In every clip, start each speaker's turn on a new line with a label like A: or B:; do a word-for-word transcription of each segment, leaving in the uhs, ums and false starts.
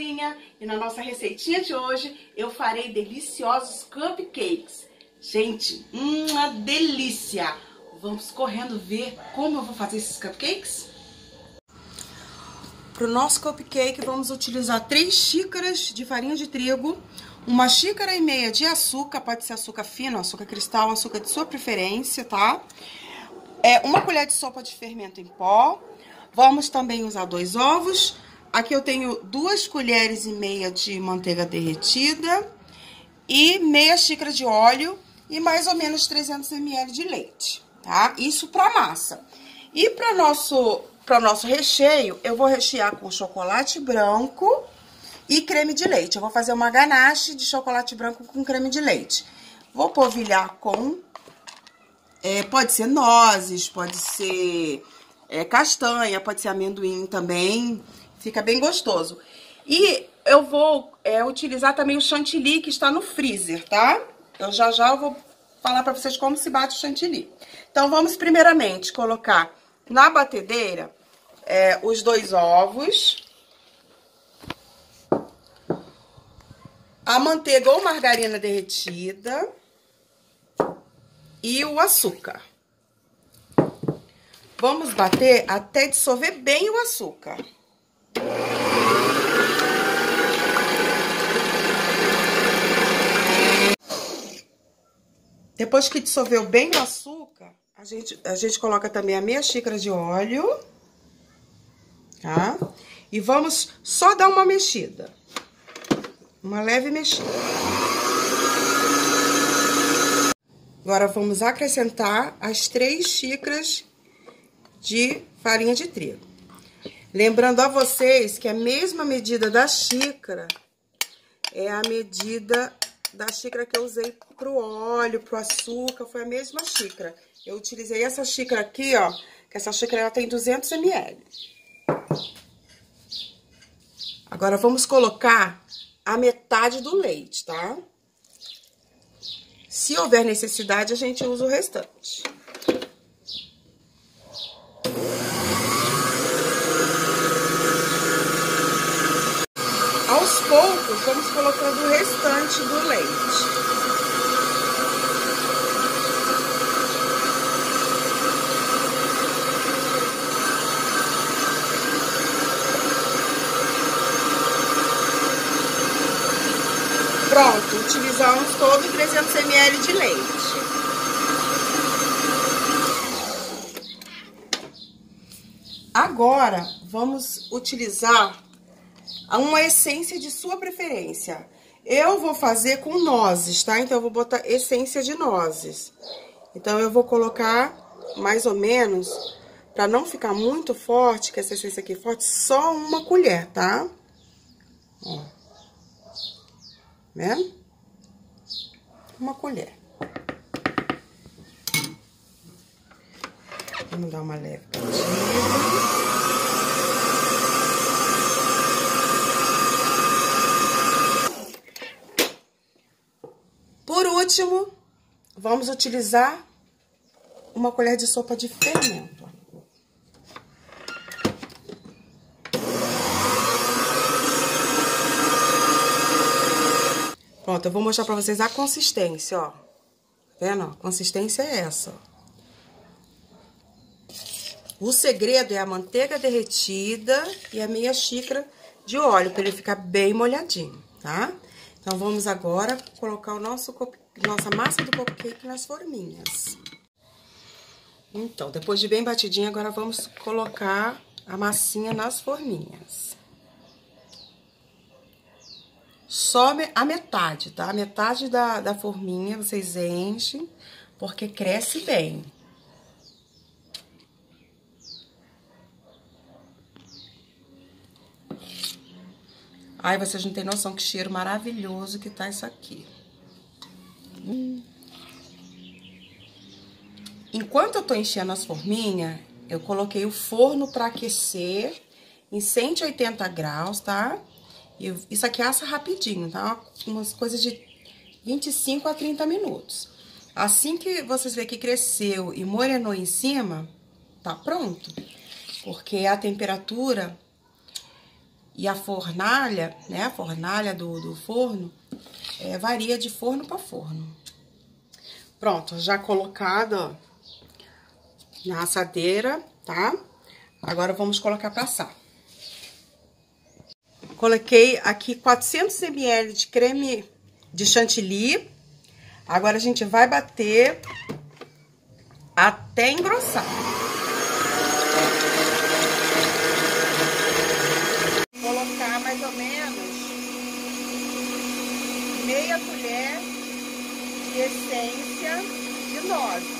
A: Carlinha e na nossa receitinha de hoje eu farei deliciosos cupcakes. Gente, uma delícia! Vamos correndo ver como eu vou fazer esses cupcakes? Para o nosso cupcake vamos utilizar três xícaras de farinha de trigo, uma xícara e meia de açúcar, pode ser açúcar fino, açúcar cristal, açúcar de sua preferência, tá? É, uma colher de sopa de fermento em pó. Vamos também usar dois ovos. Aqui eu tenho duas colheres e meia de manteiga derretida e meia xícara de óleo e mais ou menos trezentos mililitros de leite, tá? Isso para massa. E para nosso para nosso recheio, eu vou rechear com chocolate branco e creme de leite. Eu vou fazer uma ganache de chocolate branco com creme de leite. Vou polvilhar com é, pode ser nozes, pode ser é, castanha, pode ser amendoim também. Fica bem gostoso. E eu vou é, utilizar também o chantilly que está no freezer, tá? Eu já já eu vou falar para vocês como se bate o chantilly. Então, vamos primeiramente colocar na batedeira é, os dois ovos, a manteiga ou margarina derretida e o açúcar. Vamos bater até dissolver bem o açúcar. Depois que dissolveu bem o açúcar, a gente, a gente coloca também a meia xícara de óleo, tá? E vamos só dar uma mexida. Uma leve mexida. Agora, vamos acrescentar as três xícaras de farinha de trigo. Lembrando a vocês que a mesma medida da xícara é a medida da xícara que eu usei pro óleo, pro açúcar, foi a mesma xícara. Eu utilizei essa xícara aqui, ó, que essa xícara ela tem duzentos mililitros. Agora, vamos colocar a metade do leite, tá? Se houver necessidade, a gente usa o restante. Aos poucos, vamos colocando o restante do leite. Pronto, utilizamos todo trezentos mililitros de leite. Agora, vamos utilizar uma essência de sua preferência. Eu vou fazer com nozes, tá? Então, eu vou botar essência de nozes. Então, eu vou colocar mais ou menos, pra não ficar muito forte, que essa essência aqui é forte, só uma colher, tá? Ó. Vendo? Uma colher. Vamos dar uma leve batida. Por último, vamos utilizar uma colher de sopa de fermento. Pronto, eu vou mostrar pra vocês a consistência, ó. Tá vendo? A consistência é essa, ó. O segredo é a manteiga derretida e a meia xícara de óleo, pra ele ficar bem molhadinho, tá? Então, vamos agora colocar o nosso, nossa massa do cupcake nas forminhas. Então, depois de bem batidinha, agora vamos colocar a massinha nas forminhas. Só a metade, tá? A metade da, da forminha vocês enchem, porque cresce bem. Ai, vocês não têm noção que cheiro maravilhoso que tá isso aqui. Hum. Enquanto eu tô enchendo as forminhas, eu coloquei o forno pra aquecer em cento e oitenta graus, tá? E isso aqui assa rapidinho, tá? Umas coisas de vinte e cinco a trinta minutos. Assim que vocês verem que cresceu e morenou em cima, tá pronto. Porque a temperatura E a fornalha, né, a fornalha do, do forno, é, varia de forno para forno. Pronto, já colocado, ó, na assadeira, tá? Agora vamos colocar pra assar. Coloquei aqui quatrocentos mililitros de creme de chantilly. Agora a gente vai bater até engrossar. Vou colocar mais ou menos meia colher de essência de nozes.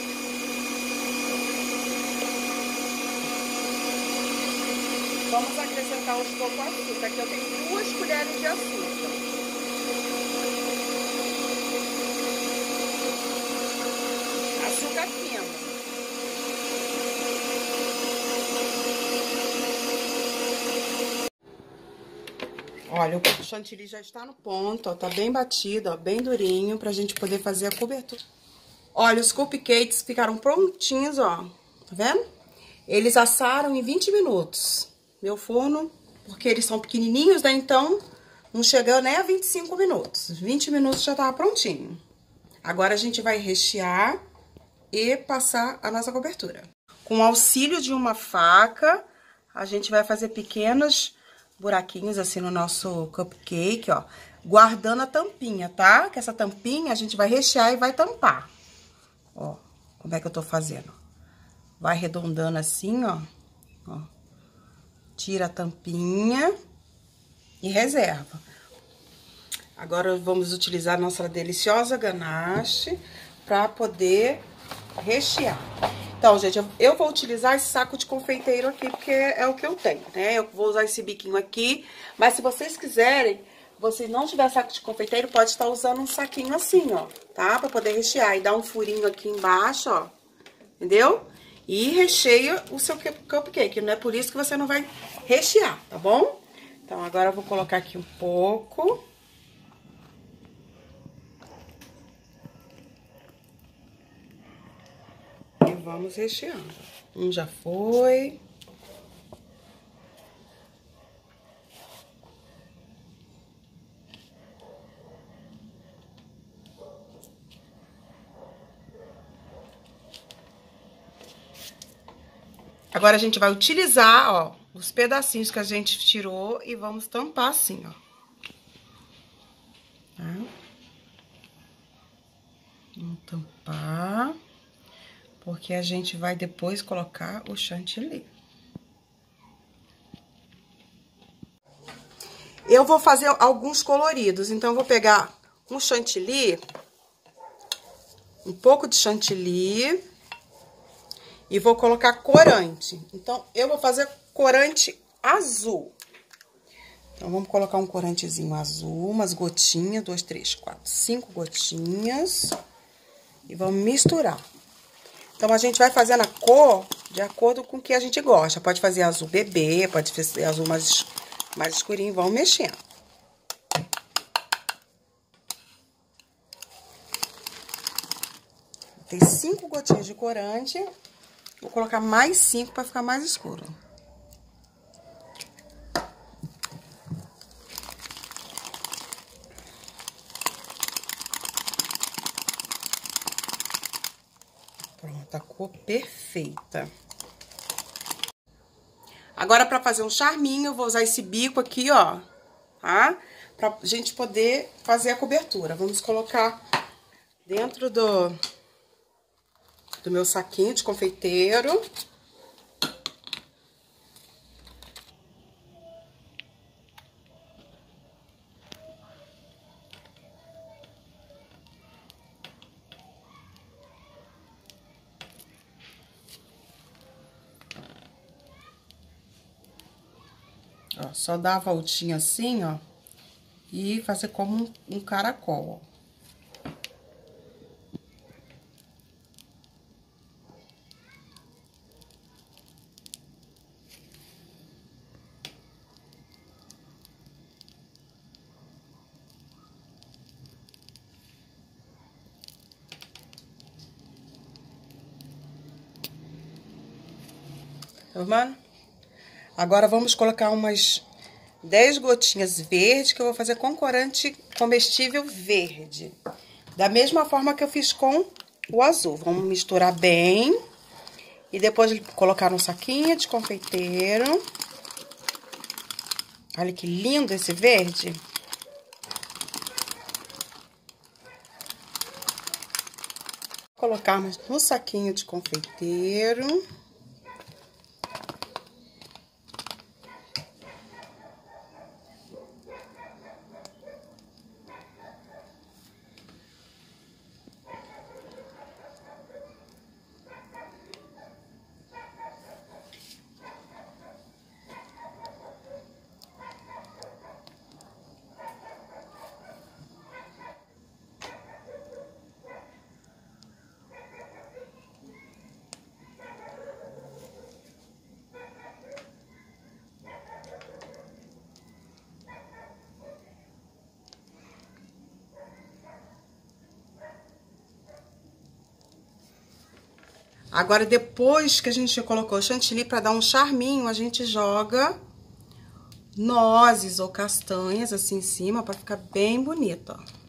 A: Vamos acrescentar aos poucos o açúcar. Aqui eu tenho duas colheres de açúcar. Açúcar fino. Olha, o chantilly já está no ponto, ó, tá bem batido, ó, bem durinho, pra gente poder fazer a cobertura. Olha, os cupcakes ficaram prontinhos, ó, tá vendo? Eles assaram em vinte minutos. Meu forno, porque eles são pequenininhos, né? Então, não chegou nem a vinte e cinco minutos. vinte minutos já tava prontinho. Agora, a gente vai rechear e passar a nossa cobertura. Com o auxílio de uma faca, a gente vai fazer pequenos buraquinhos assim no nosso cupcake, ó. Guardando a tampinha, tá? Que essa tampinha a gente vai rechear e vai tampar. Ó, como é que eu tô fazendo? Vai arredondando assim, ó. Ó. Tira a tampinha e reserva. Agora, vamos utilizar a nossa deliciosa ganache para poder rechear. Então, gente, eu vou utilizar esse saco de confeiteiro aqui, porque é o que eu tenho, né? Eu vou usar esse biquinho aqui, mas se vocês quiserem, você não tiver saco de confeiteiro, pode estar usando um saquinho assim, ó, tá? Para poder rechear e dar um furinho aqui embaixo, ó, entendeu? E recheia o seu cupcake, não é por isso que você não vai rechear, tá bom? Então, agora eu vou colocar aqui um pouco. E vamos recheando. Um já foi. Agora, a gente vai utilizar, ó, os pedacinhos que a gente tirou e vamos tampar assim, ó. Tá? Vamos tampar, porque a gente vai depois colocar o chantilly. Eu vou fazer alguns coloridos, então eu vou pegar um chantilly, um pouco de chantilly, e vou colocar corante. Então, eu vou fazer corante azul. Então, vamos colocar um corantezinho azul, umas gotinhas, duas, três, quatro, cinco gotinhas. E vamos misturar. Então, a gente vai fazendo a cor de acordo com o que a gente gosta. Pode fazer azul bebê, pode fazer azul mais, mais escurinho. Vamos mexendo. Tem cinco gotinhas de corante. Vou colocar mais cinco para ficar mais escuro. Pronto, a cor perfeita. Agora, para fazer um charminho, eu vou usar esse bico aqui, ó, tá? Pra gente poder fazer a cobertura. Vamos colocar dentro do... do meu saquinho de confeiteiro. Ó, só dar a voltinha assim, ó, e fazer como um, um caracol, ó. Tá vendo? Agora, vamos colocar umas dez gotinhas verde, que eu vou fazer com corante comestível verde. Da mesma forma que eu fiz com o azul. Vamos misturar bem. E depois colocar no saquinho de confeiteiro. Olha que lindo esse verde. Colocarmos no saquinho de confeiteiro. Agora, depois que a gente colocou o chantilly, para dar um charminho, a gente joga nozes ou castanhas assim em cima, para ficar bem bonito, ó.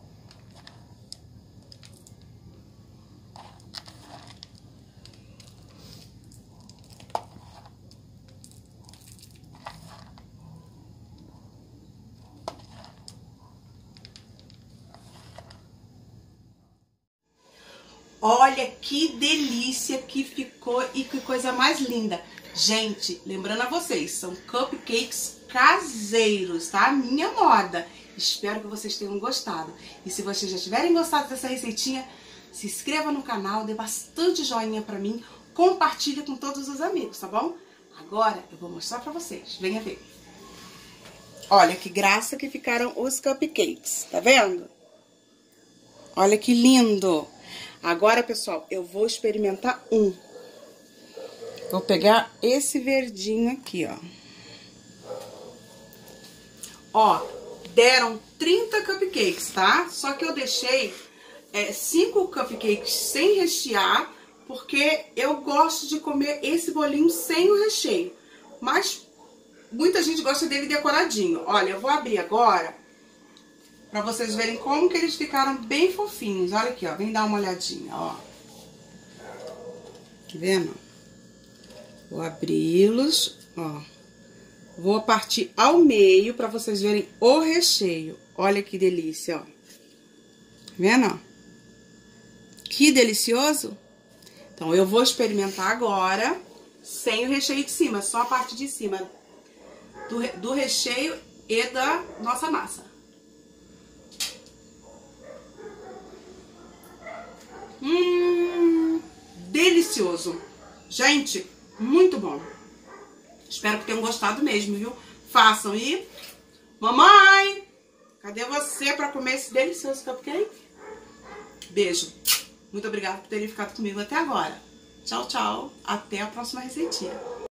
A: Olha que delícia que ficou e que coisa mais linda. Gente, lembrando a vocês, são cupcakes caseiros, tá? Minha moda. Espero que vocês tenham gostado. E se vocês já tiverem gostado dessa receitinha, se inscreva no canal, dê bastante joinha pra mim, compartilhe com todos os amigos, tá bom? Agora eu vou mostrar pra vocês. Venha ver. Olha que graça que ficaram os cupcakes, tá vendo? Olha que lindo. Agora, pessoal, eu vou experimentar um. Vou pegar esse verdinho aqui, ó. Ó, deram trinta cupcakes, tá? Só que eu deixei é, cinco cupcakes sem rechear, porque eu gosto de comer esse bolinho sem o recheio. Mas muita gente gosta dele decoradinho. Olha, eu vou abrir agora pra vocês verem como que eles ficaram bem fofinhos. Olha aqui, ó. Vem dar uma olhadinha, ó. Tá vendo? Vou abri-los, ó. Vou partir ao meio pra vocês verem o recheio. Olha que delícia, ó. Tá vendo, ó? Que delicioso. Então, eu vou experimentar agora sem o recheio de cima. Só a parte de cima do, do recheio e da nossa massa. Hum, delicioso. Gente, muito bom. Espero que tenham gostado mesmo, viu? Façam e... Mamãe, cadê você para comer esse delicioso cupcake? Beijo. Muito obrigada por terem ficado comigo até agora. Tchau, tchau. Até a próxima receitinha.